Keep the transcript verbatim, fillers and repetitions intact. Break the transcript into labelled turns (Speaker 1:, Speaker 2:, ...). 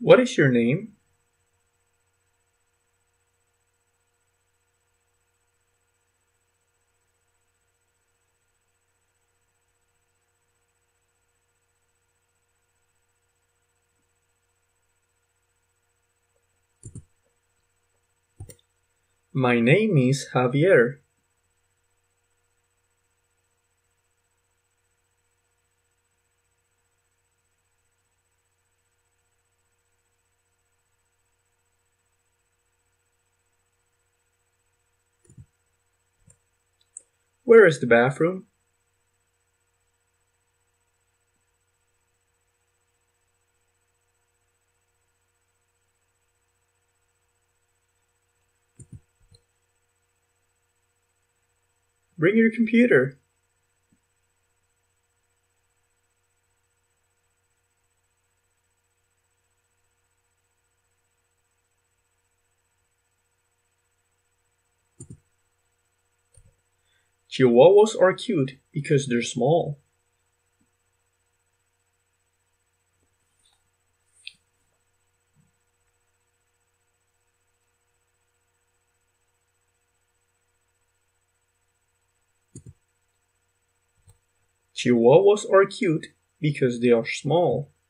Speaker 1: What is your name? My name is Javier. Where is the bathroom? Bring your computer. Chihuahuas are cute because they're small. Chihuahuas are cute because they are small.